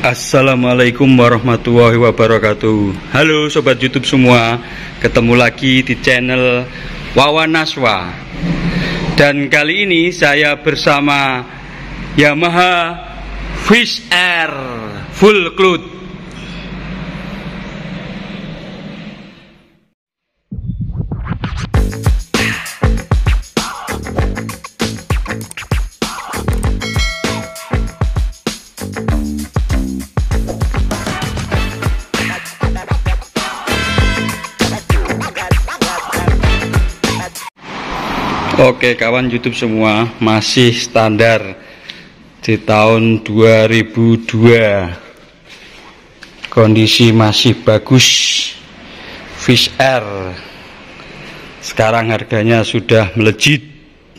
Assalamualaikum warahmatullahi wabarakatuh. Halo sobat YouTube semua, ketemu lagi di channel Wawan Naswa. Dan kali ini saya bersama Yamaha Fish Air Full Cloth. Oke kawan YouTube semua, masih standar di tahun 2002, kondisi masih bagus. Fish Air sekarang harganya sudah melejit.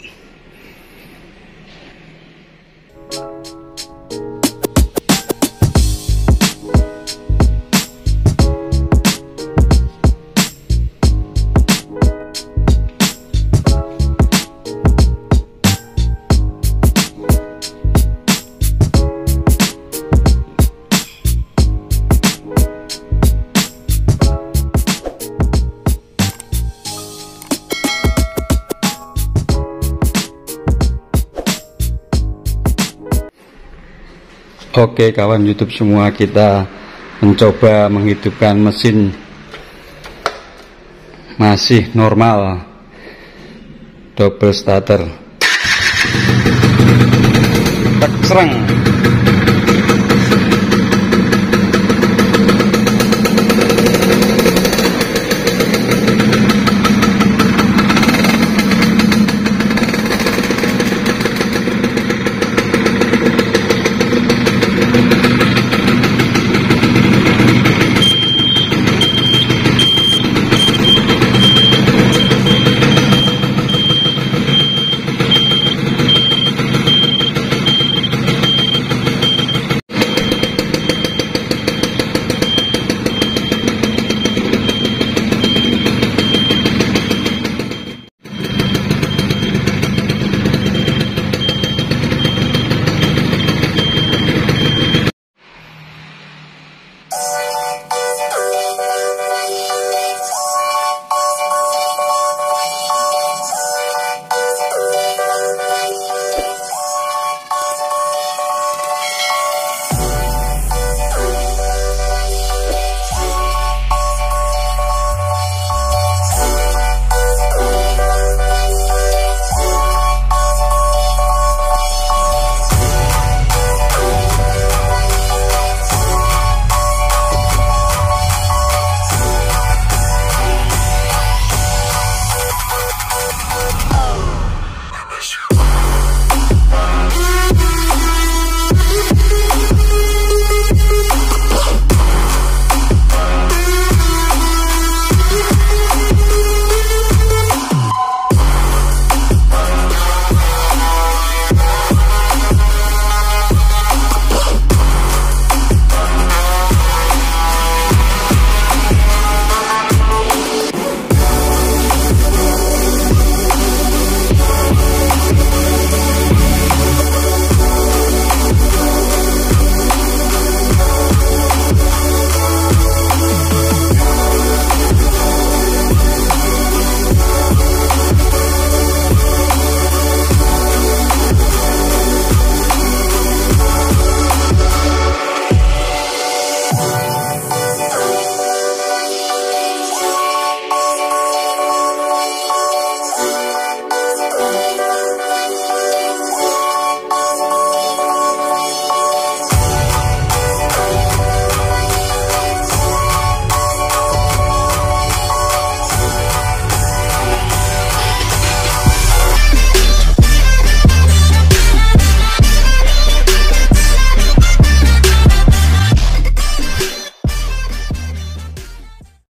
Oke kawan YouTube semua, kita mencoba menghidupkan mesin masih normal, double starter. Tak serang.